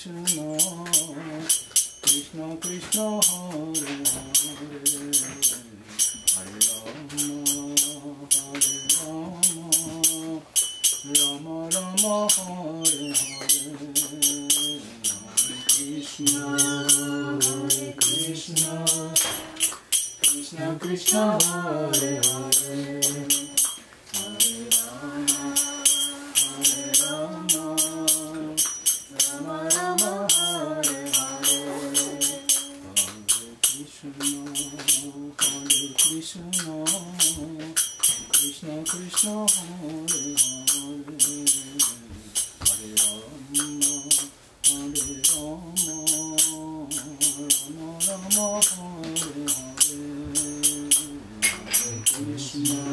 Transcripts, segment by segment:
Krishna Krishna Hare Hare Hare Rama Rama Hare Hare Hare Krishna Krishna Krishna Krishna Hare Hare Hare Rama Rama Rama Hare Hare Hare Krishna Krishna Krishna Hare Hare Hare Rama Rama Rama Hare Hare Krishna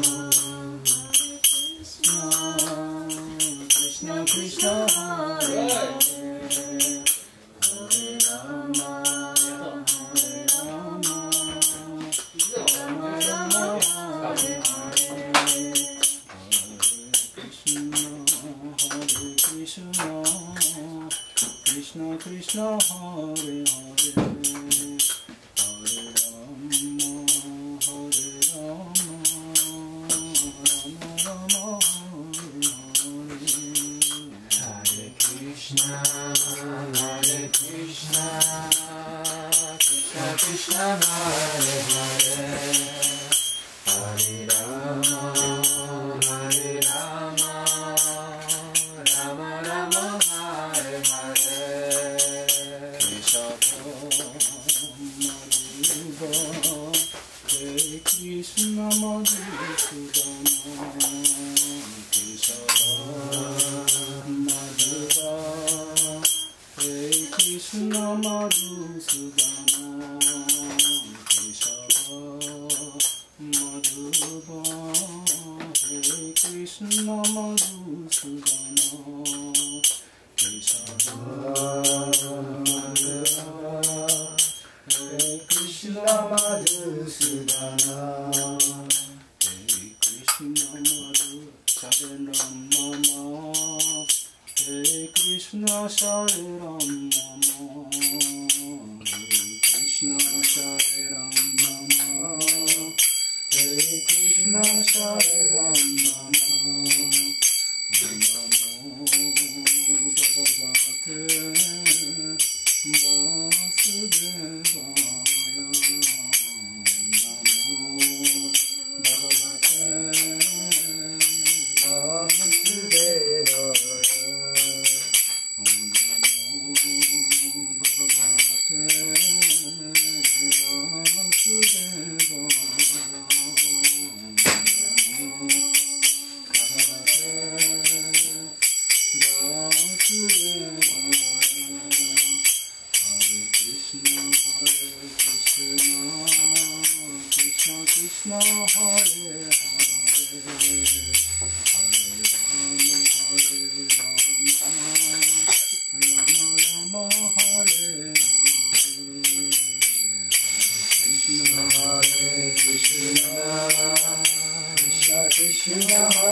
Krishna Krishna Hare Hare Hare Rama Rama Rama Hare Hare Krishna Krishna Krishna Hare Hare Hare Rama Rama Rama Hare Hare Krishna Krishna Krishna Hare Hare Hare Rama Rama Rama Hare Hare Krishna Madhusudana Krishna Madhusudana Krishna Madhusudana Krishna Madhusudana Krishna Madhu Sharanam Mama Krishna Sharanam Mama Krishna Sharanam Mama Krishna Sharanam Mama Namo Bhagavate Vasudevaya Namo Bhagavate Vasudevaya Krishna Hare Hare Hare Rama Hare Rama Krishna Krishna Hare